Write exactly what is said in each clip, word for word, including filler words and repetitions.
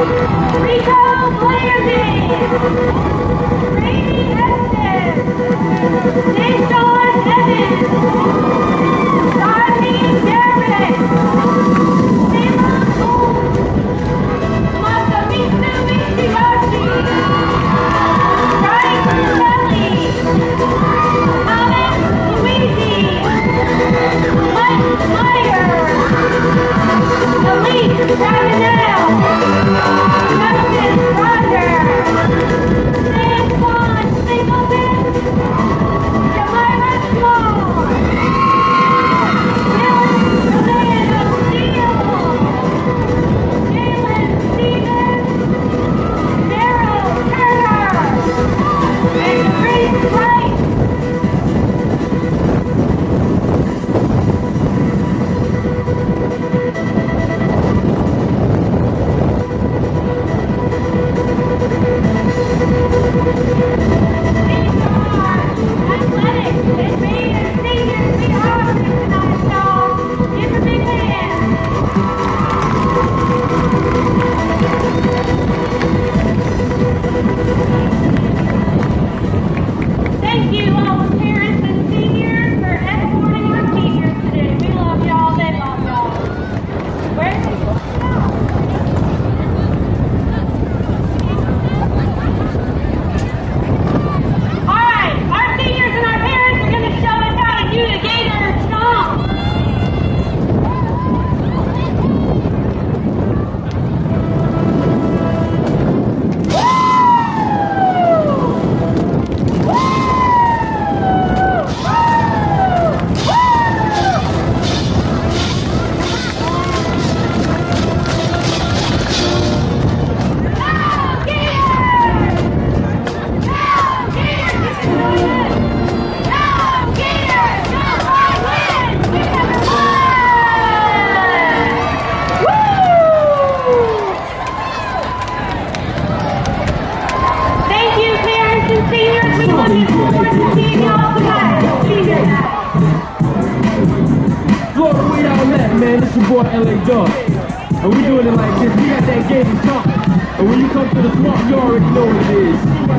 And we doing it like this. We got that Gators talk. And when you come to the swamp, you already know what it is.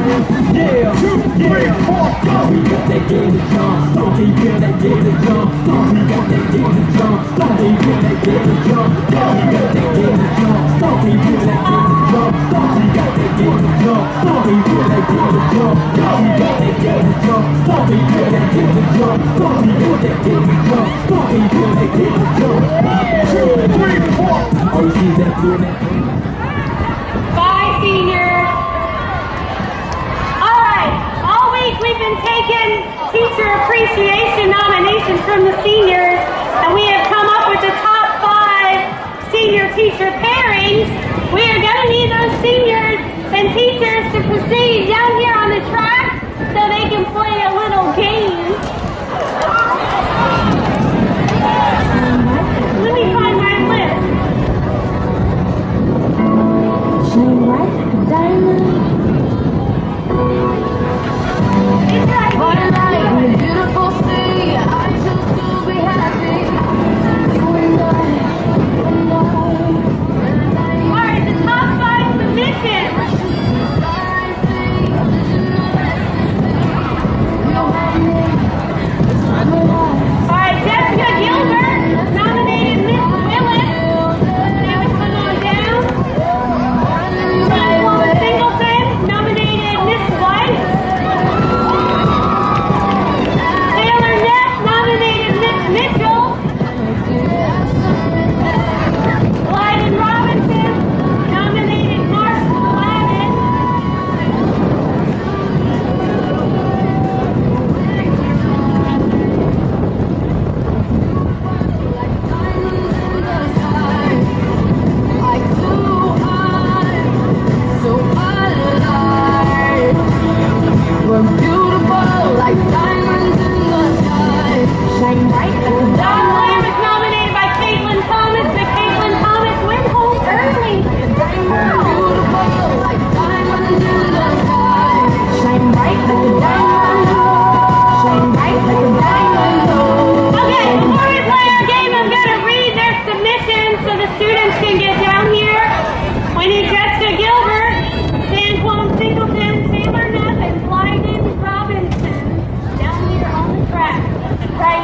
Yeah, two, three, four, go. We got that Gators jump. Can you feel that Gators jump? We got that Gators jump. Can you feel that Gators jump? We got that Gators jump. Can you feel that Gators jump? We got that Gators jump. Can you feel that Gators jump? We got that Gators jump. Can you feel that Gators jump? We got that Gators jump. Can you feel that Gators jump? Two, three, four. Oh, you see that doing that? Bye, seniors. All right. All week we've been taking teacher appreciation nominations from the seniors, and we have come up with the top five senior teacher pairings. We are going to need those seniors and teachers to proceed down here on the track so they can play a little game. Let me find my list.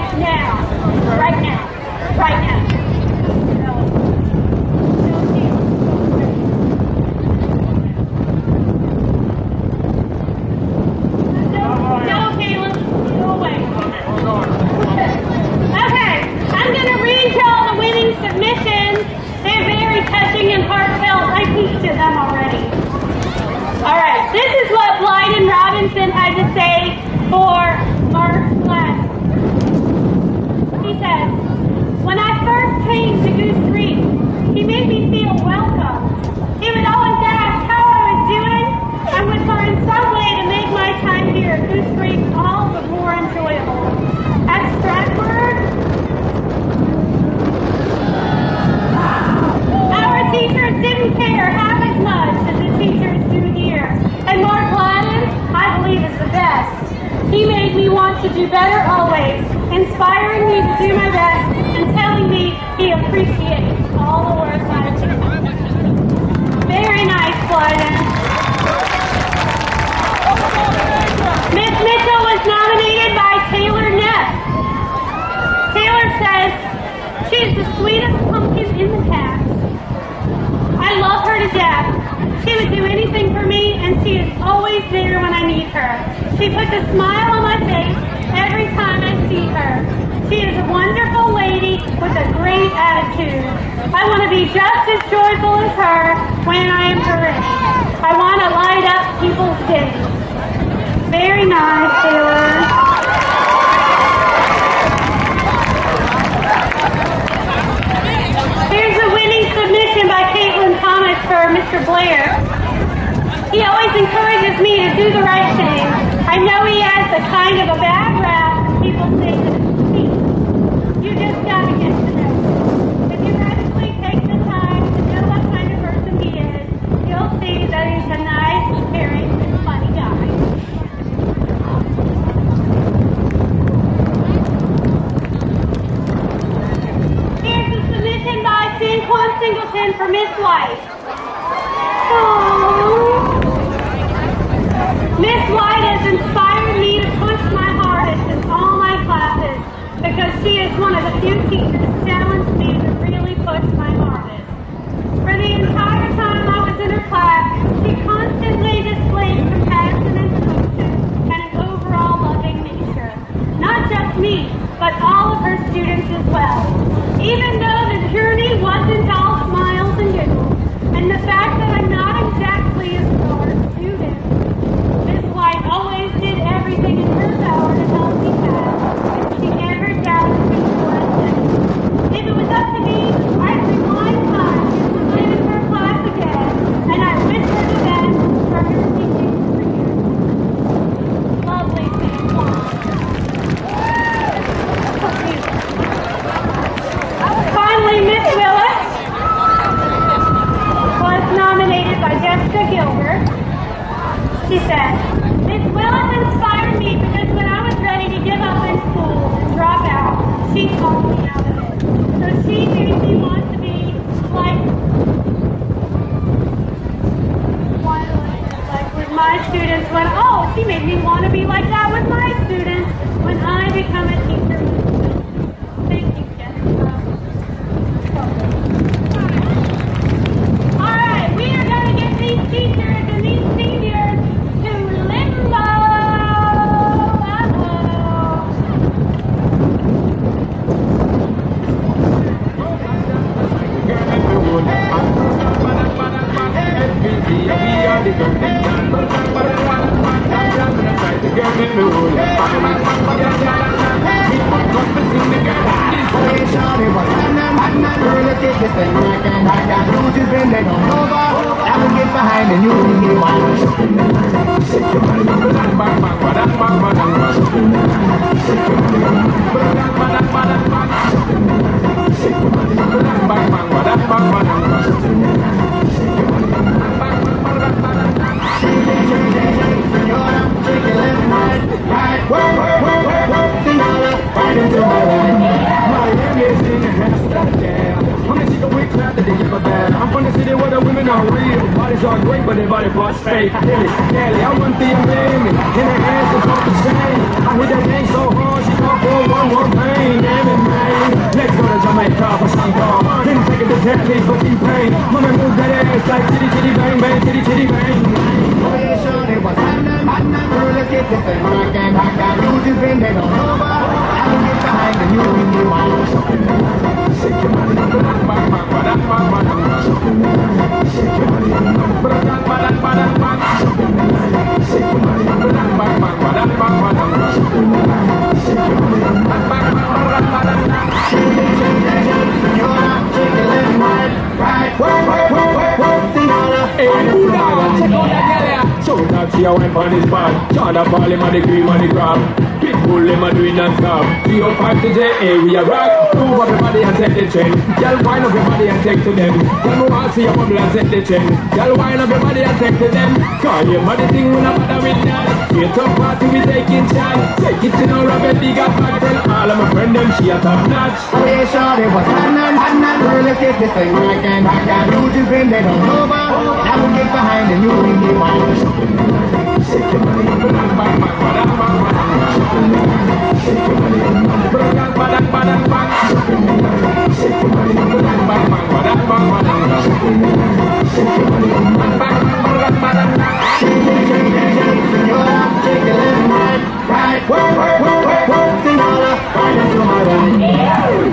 right now. Right now. Right now. Submissions. They're very touching and heartfelt. I teach to them already. All right, this is what Blyden Robinson had to say for Mark Black. He says, when I first came to Goose Creek, he made me feel welcome. He would always ask how I was doing and would find some way to make my time here at Goose Creek all the more enjoyable. At Stratford, teachers didn't care half as much as the teachers do here. And Mark Gladden, I believe, is the best. He made me want to do better always, inspiring me to do my best and telling me he appreciates all the work I do. Very nice, Gladden. Miss Mitchell was nominated by Taylor Neff. Taylor says, she's the sweetest pumpkin in the cast. I love her to death. She would do anything for me, and she is always there when I need her. She puts a smile on my face every time I see her. She is a wonderful lady with a great attitude. I want to be just as joyful as her when I am ready. I want to light up people's days. Very nice, Taylor. Here's a winning submission by Caitlin Thomas for Mister Blair. He always encourages me to do the right thing. I know he has a kind of a bad rap when people say that it's cheap. You just got to get to know him. If you actually take the time to know what kind of person he is, you'll see that he's a nice, caring, and funny guy. Saquon Singleton for Miss White. Aww. Miss White has inspired me to push my hardest in all my classes because she is one of the few teachers who challenged me to really push my hardest. For the entire time I was in her class, she constantly displayed compassion and devotion and an overall loving nature. Not just me, but all of her students as well. Even though the journey wasn't all smiles and giggles, and the fact that I'm not exactly a star student, Miss White always did everything in her power to help me pass. She never doubted me for a second. If it was up to me, I'd rewind time to live in her class again, and I wish her the best for her teaching career. Lovely Miss White. Finally, Miss Willis was nominated by Jessica Gilbert. She said, Miss Willis inspired me because when I was ready to give up in school and drop out, she called me out of it. So she made me want to be like one of the, like with my students when, oh, she made me want to be like that with my students when I become a teacher. Thank you, Jessica. Alright, we are going to get these teachers and these seniors to limbo. I will get behind and you will get I'm from the city where the women are real. Bodies are great, but their body parts fake. Kelly, Kelly, I want the amazing. In her hands, it's off the chain. I hit that thing so hard, she called for a one more pain, damn it, man. Let's go to Jamaica for some calm. Then take it to Japanese for T-Pain. Mama move that ass like chitty chitty bang bang, chitty chitty bang. Oh yeah, sure, they was happening, happening. Girl, let's get this thing rockin', rockin'. Lose your been they don't know about. I can get behind the new and you want something. Shake your money, bang bang bang bang bang bang. Shake your money, bang bang bang bang bang. Shake your money, bang bang bang bang bang bang. Shake your money, bang bang bang bang bang. Shake it, shake it, senora, shake it left, right, right. Work, work, work, work, work, senora. Hey, Buddha, check out that girl there. Show that she a wine on his bag. John a ball him a the cream and the crab. Pitbull him a do it non-stop. three oh five to J A, we a rock. Move up your body and set the trend. Girl, wind up your body and take to them. Girl, move out, see your bubble and set the trend. Girl, wind up your body and take to them. Call your body thing when I'm bother with that. Straight up party, we taking chance. Take it to no rubber, big up back. Tell all of my friends, them she a top notch. Oh yeah, sure, they was happening, happening. Girl, let's get this thing rockin', rockin'. Lose your been they don't know about. I will get behind the new and you want something. Shake your money, bang bang bang bang bang bang. Shake your money, bang bang bang bang bang. Shake your money, bang bang bang bang bang. Shake your money, bang bang bang bang bang. Shake it, shake it, shake it, senora. Shake it left, right, right. Work, work, work, work, work, senora. Right into my right.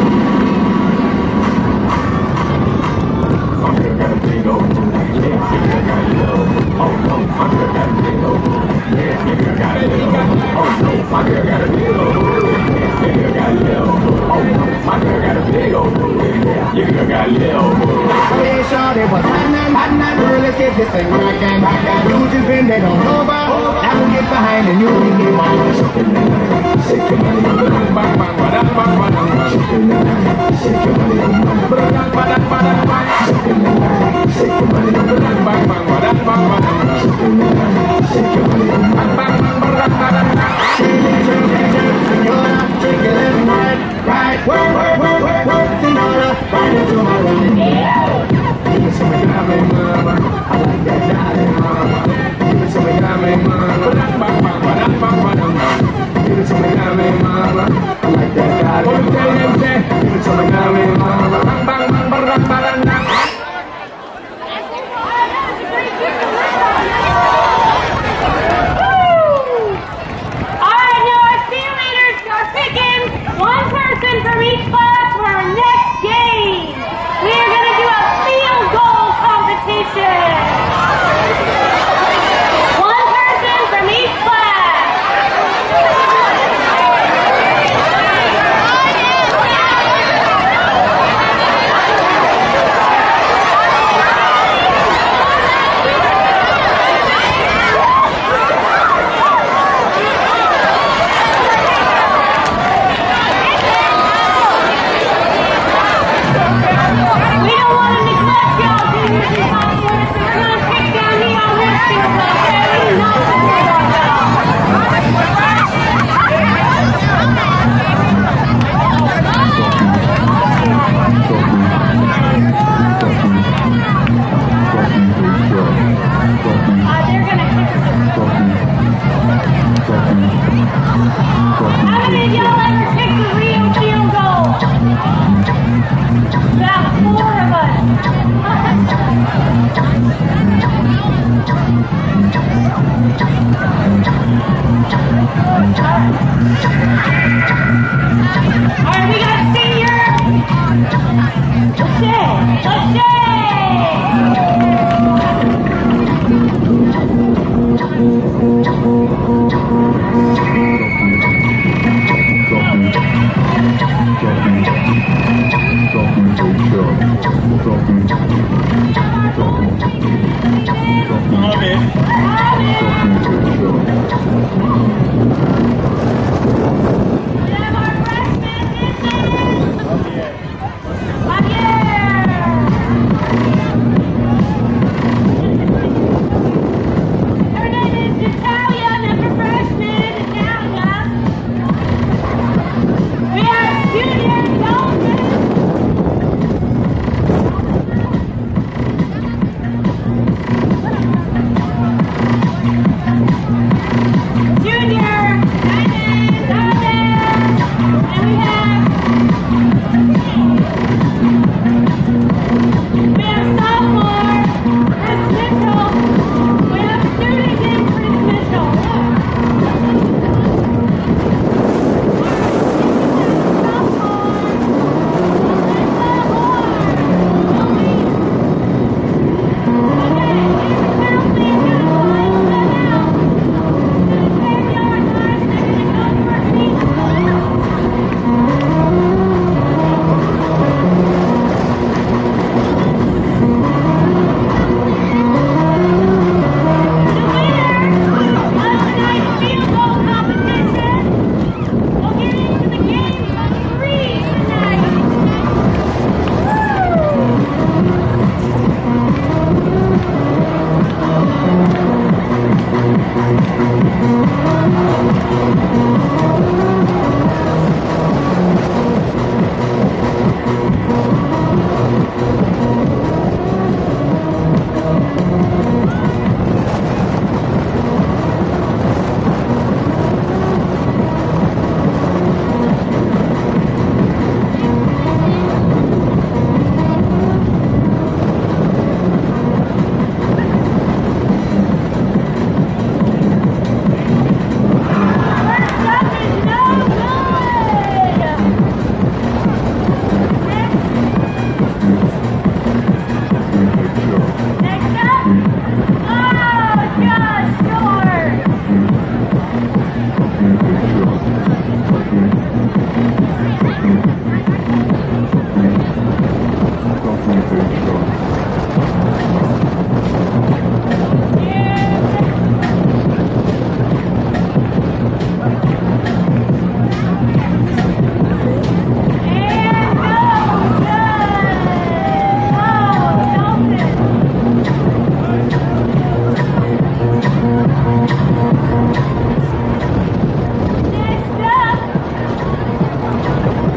My girl got a big old booty, yeah, your girl got a little. Oh no, my girl got a big old booty, yeah, your girl got a little. Oh no, my girl got a big old booty, yeah, your girl got a little. Oh no, my girl got a big old booty, yeah, your girl got a little. Oh yeah, sure, they was happening, happening. Girl, let's get this thing rockin', rockin'. Lose your been they don't know about. I will get behind the new and you want something. Shake your money, bang bang bang bang bang bang. Shake your money, shake your money, bang bang bang bang bang. Shake your money, shake your money, bang bang bang bang bang. Shake your money, shake your money, bang bang bang bang bang. Shake it, shake it, shake it, senora. Shake it left, right, right. Work, work, work, work, work, senora. Right into my right. Give me some diamond, mama. I like that diamond, mama. Give me some diamond, mama. Bang bang bang bang bang bang. Give me some diamond, mama. I like that diamond, mama. Give me some diamond, mama. Bang bang bang bang bang bang. One person from each class for our next game. We are going to do a field goal competition. One person from each class. How many of y'all ever kicked a real field goal? About four of us. All right, we got senior. Let's say, let's say. We have our freshmen in the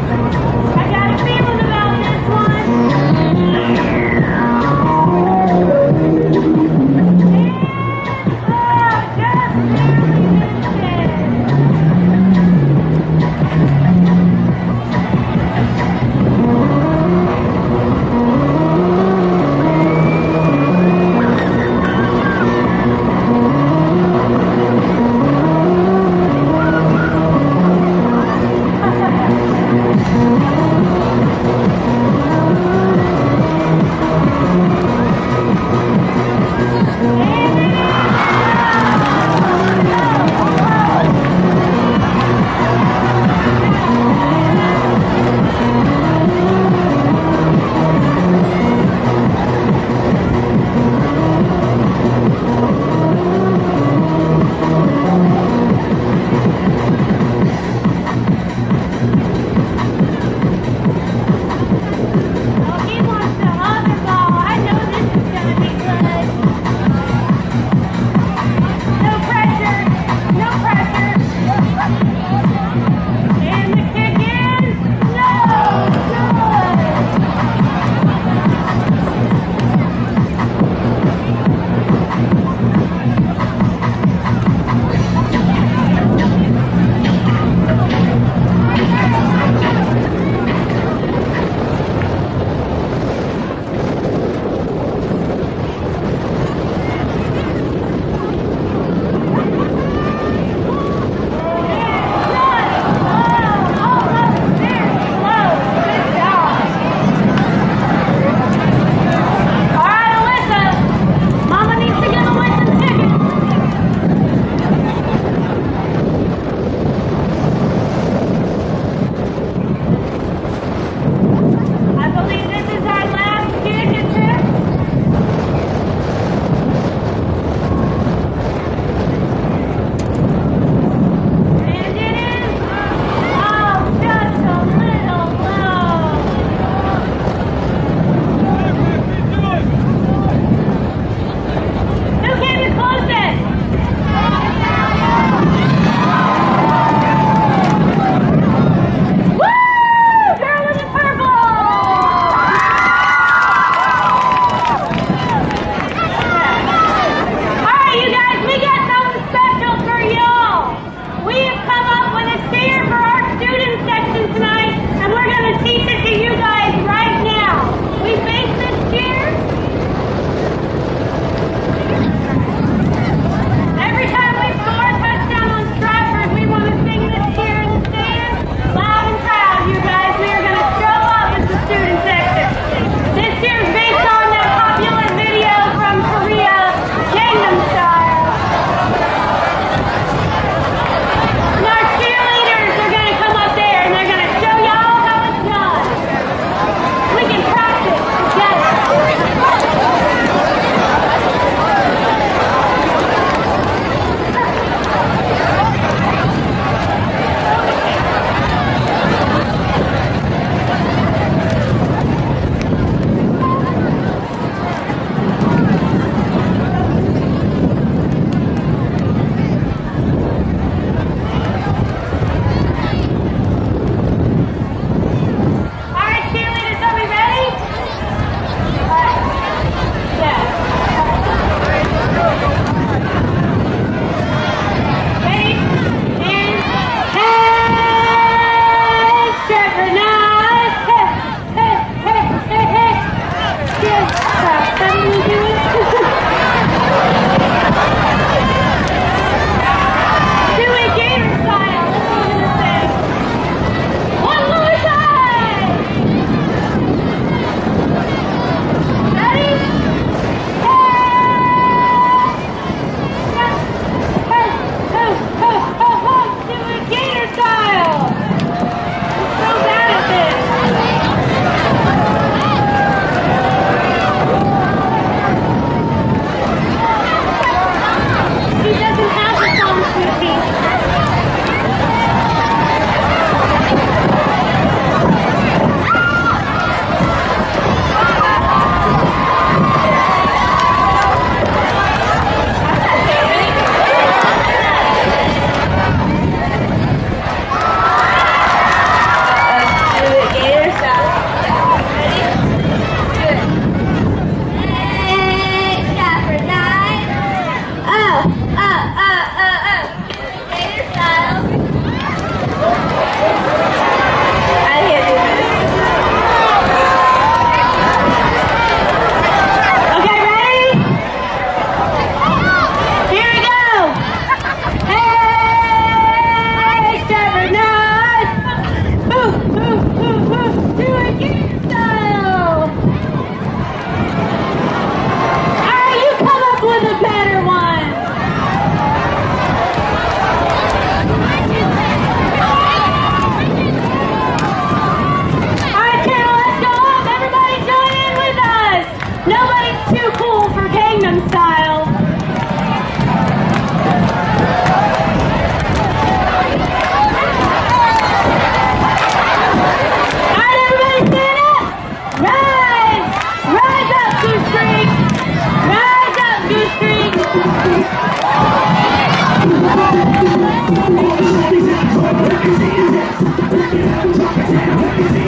I got a feeling about this one. Oh, just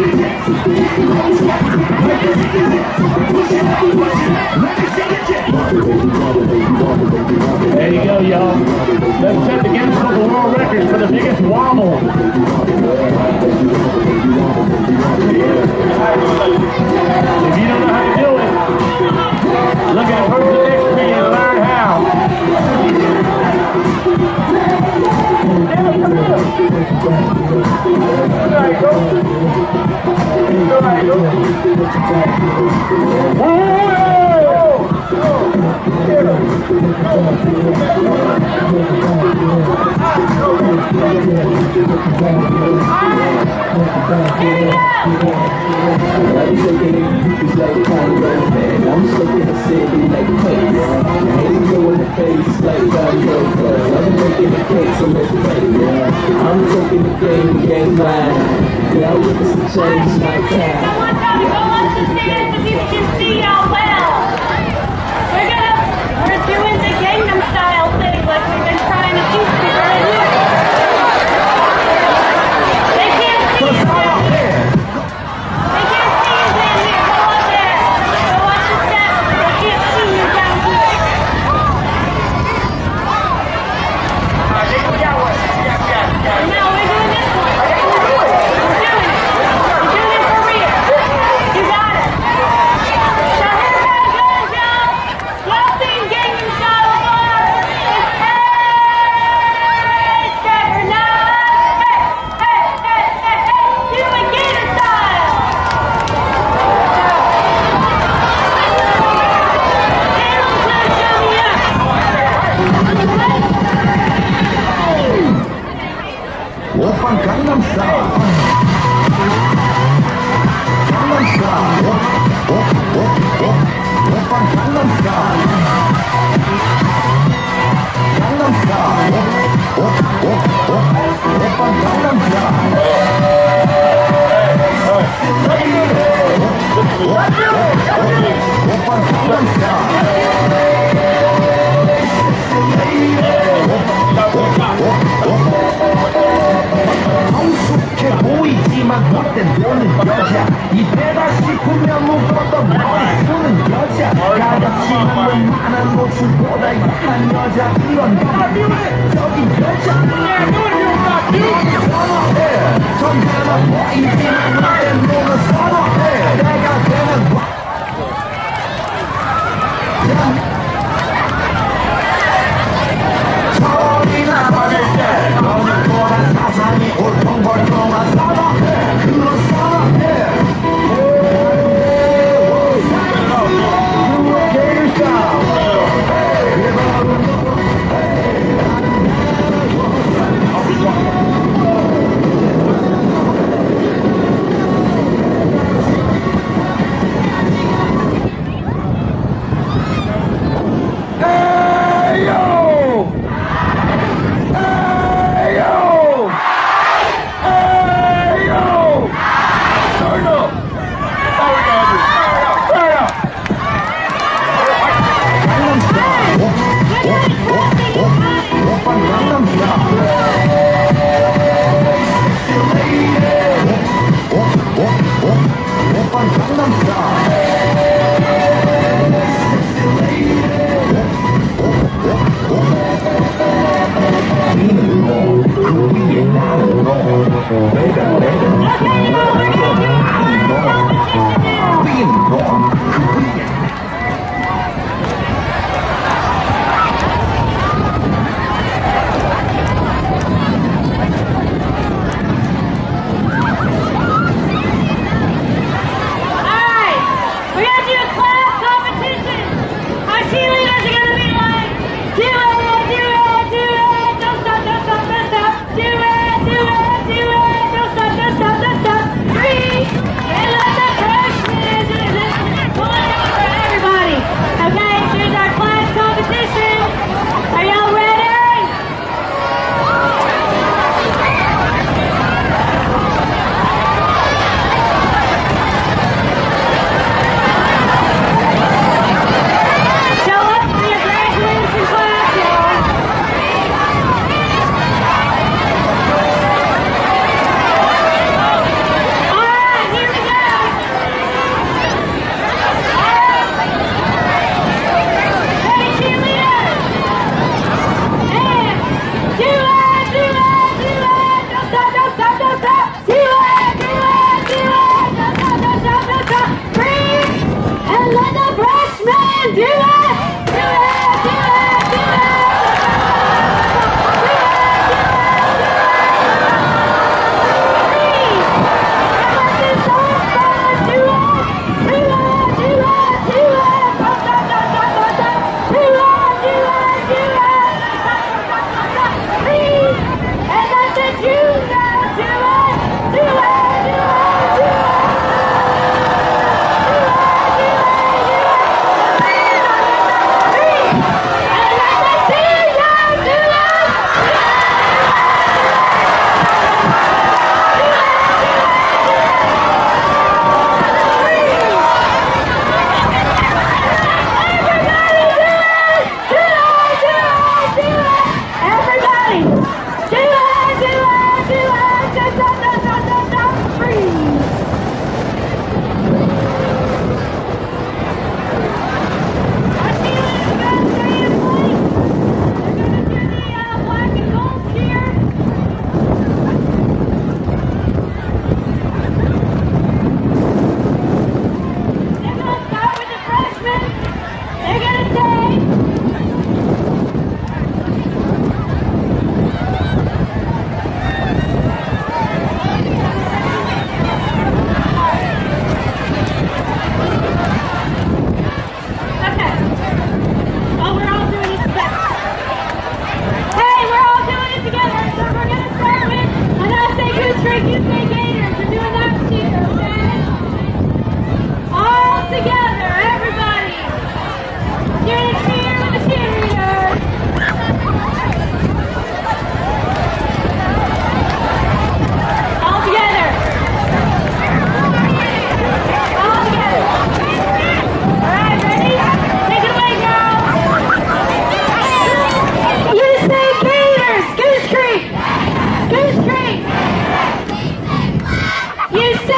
There you go, y'all. Let's set the Guinness Book of World Records for the biggest wobble. If you don't know how to do it, look at Person next to me and learn how. There you go. There you go. I'm shaking it, it's like Congo, man. I'm shaking the city like cakes. Ain't go in the face like Congo, cause I'm making the cakes on this plate, yeah. I'm taking the game, the game line. Yeah, I witness the change my time. I want y'all to go up the stairs so people can see y'all well. We're gonna, we're doing the Gangnam Style thing like we've been trying to teach people to do. They can't see you down here. They can't see you down here. Go up there. Go up the steps. They can't see you down here. No, we're doing this one. We're doing it. We're doing it for real. You got it. So here's how it goes, y'all. Y'all seen Gangnam Style before? It's hey, step or not. Hey, hey, hey, hey, hey. Do it Gator style. Animals not show me up. Open Gangnam Style. Gangnam Style. Open Gangnam Style. Gangnam Style. Open Gangnam Style. Open Gangnam Style. 성숙해 보이지만 못된 보는 여자 이때다 싶으면 묶었던 머리 쓰는 여자 가볍지만 웬만한 노출보다 야한 여자 이런 가비적인 여자 선호해 전혀는 보이지만 못된 몸은 선호해 내가 되는 소리나 받을 때 너는 보란 사상이 울퉁불퉁한 선호해 그런 선호해 Gators style.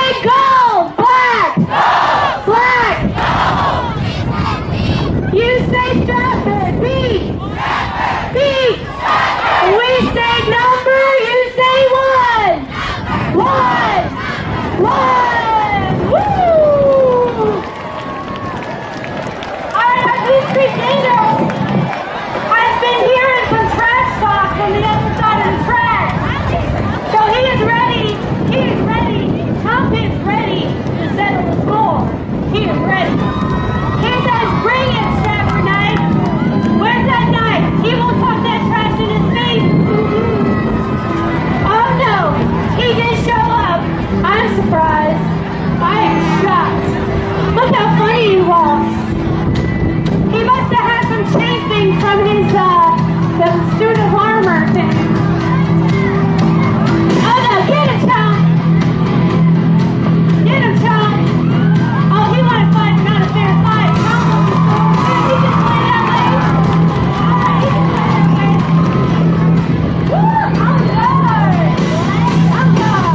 say gold, black, gold, black. Gold. You say Stratford, beat, beat. We say number, you say one, one, one. Woo! All right, our Goose Creek Gators. I've been hearing some trash talk from the other side of the track. So he is ready. He is ready. Trump is ready to settle the score. He is ready. He says, bring it, Stratford Knight. Where's that knife? He won't talk that trash in his face. Oh no, he did show up. I'm surprised. I am shocked. Look how funny he walks. He must have had some chafing from his uh, the suit of armor thing. Oh no, get him, Chomp! Get him, Chomp! Oh, he wanted to fight, not a fair fight. Chomp was yeah, he can play that way. Alright, he can play that way. Woo! Oh Lord! Oh God!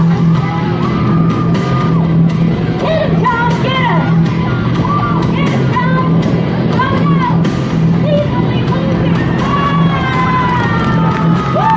Get him, Chomp! Get him! Get him, Chomp! Oh no! Please only lose him! Woo!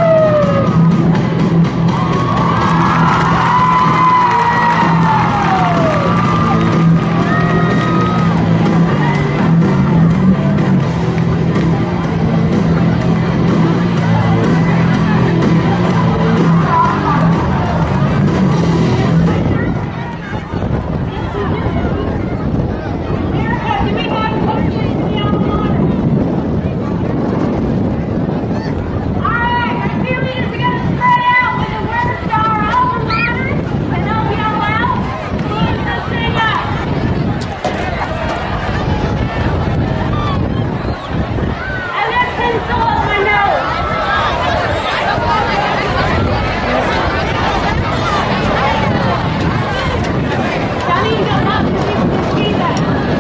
Erica, do we have coaches in the alma mater? Alright, our cheerleaders are going to spread out with the words to our alma mater, and they'll yell out, and they'll sing up. And there's pencil on my nose. Don't even go up so people can see that.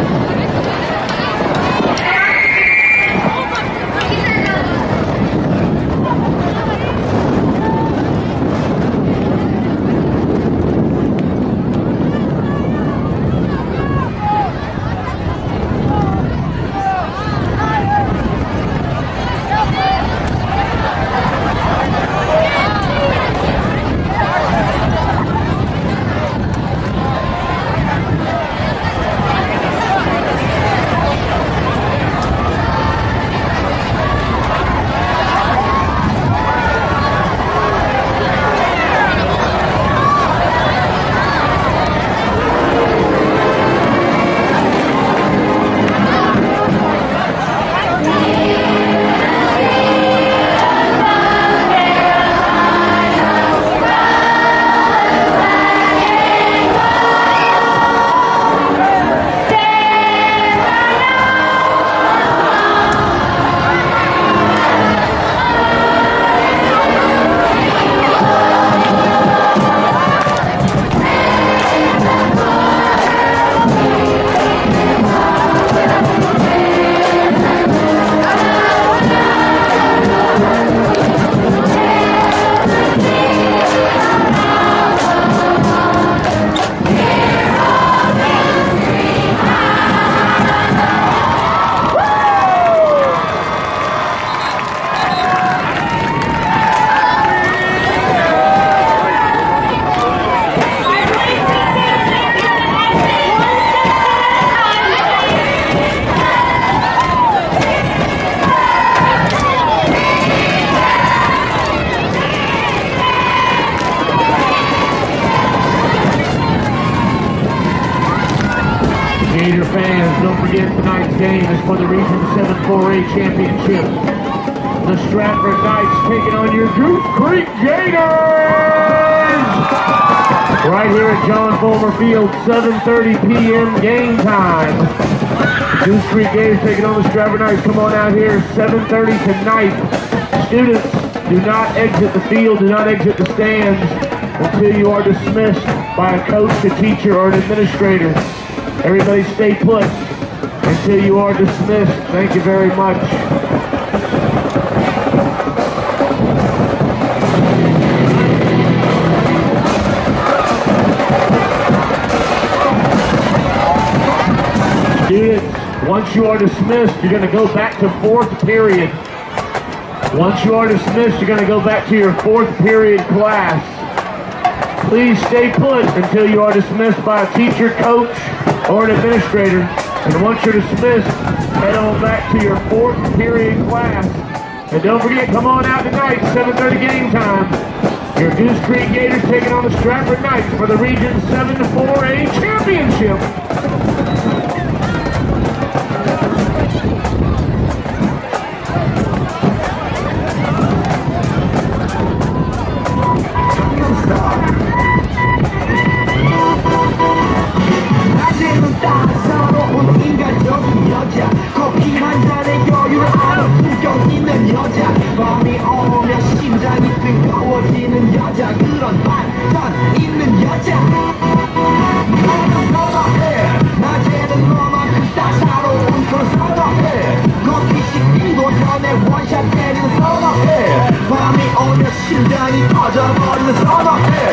Gator fans, don't forget tonight's game is for the Region seven four A Championship. The Stratford Knights taking on your Goose Creek Gators! Right here at John Fulmer Field, seven thirty p m game time. Goose Creek Gators taking on the Stratford Knights. Come on out here, seven thirty tonight. Students, do not exit the field, do not exit the stands until you are dismissed by a coach, a teacher, or an administrator. Everybody stay put until you are dismissed. Thank you very much. Once you are dismissed, you're going to go back to fourth period. Once you are dismissed, you're going to go back to your fourth period class. Please stay put until you are dismissed by a teacher, coach, or an administrator. And once you're dismissed, head on back to your fourth period class. And don't forget, come on out tonight, seven thirty game time. Your Goose Creek Gators taking on the Stratford Knights for the Region seven to four A Championship. 밤이 오면 심장이 뜨거워지는 여자 그런 반전 있는 여자 너는 선호해 낮에는 너만큼 따사로운 그런 선호해 커피 식기도 전에 원샷 때리는 선호해 밤이 오면 심장이 터져버리는 선호해